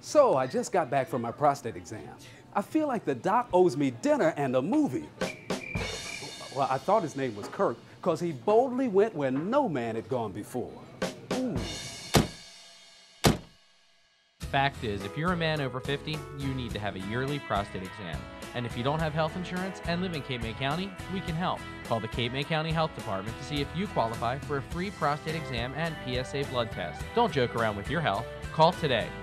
So I just got back from my prostate exam. I feel like the doc owes me dinner and a movie. Well, I thought his name was Kirk because he boldly went where no man had gone before. Ooh. Fact is, if you're a man over 50, you need to have a yearly prostate exam. And if you don't have health insurance and live in Cape May County, we can help. Call the Cape May County Health Department to see if you qualify for a free prostate exam and PSA blood test. Don't joke around with your health. Call today.